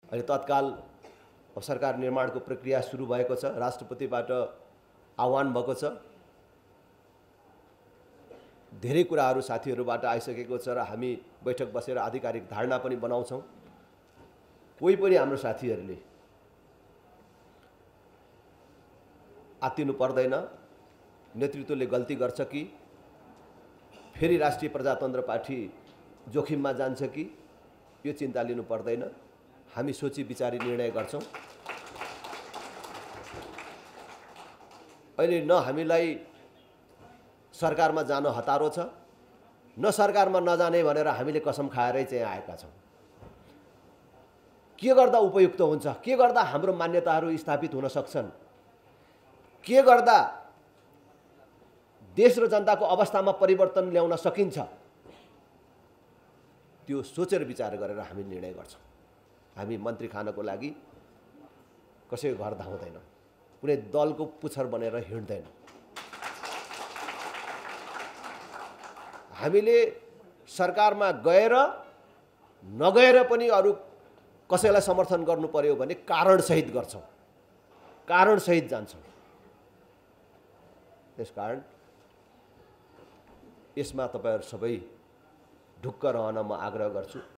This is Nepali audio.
अहिले तत्काल सरकार निर्माणको प्रक्रिया सुरु भएको छ। राष्ट्रपतिबाट आह्वान भएको छ। धेरै कुराहरू साथीहरूबाट आइसकेको छ र हामी बैठक बसेर आधिकारिक धारणा पनि बनाउँछौँ। कोही पनि हाम्रो साथीहरूले आत्तिनु पर्दैन। नेतृत्वले गल्ती गर्छ कि फेरि राष्ट्रिय प्रजातन्त्र पार्टी जोखिममा जान्छ कि यो चिन्ता लिनु पर्दैन। हामी सोची विचारी निर्णय गर्छौँ। अहिले न हामीलाई सरकारमा जान हतारो छ, न सरकारमा नजाने भनेर हामीले कसम खाएरै चाहिँ आएका छौँ। के गर्दा उपयुक्त हुन्छ, के गर्दा हाम्रो मान्यताहरू स्थापित हुन सक्छन्, के गर्दा देश र जनताको अवस्थामा परिवर्तन ल्याउन सकिन्छ, त्यो सोचेर विचार गरेर हामी निर्णय गर्छौँ। हामी मन्त्री खानको लागि कसैको घर धाउँदैनौँ, कुनै दलको पुच्छर बनेर हिँड्दैनौँ। हामीले सरकारमा गएर नगएर पनि अरू कसैलाई समर्थन गर्नु पर्यो भने कारणसहित गर्छौँ, कारणसहित जान्छौँ। त्यसकारण यसमा तपाईहरु सबै ढुक्क रहन म आग्रह गर्छु।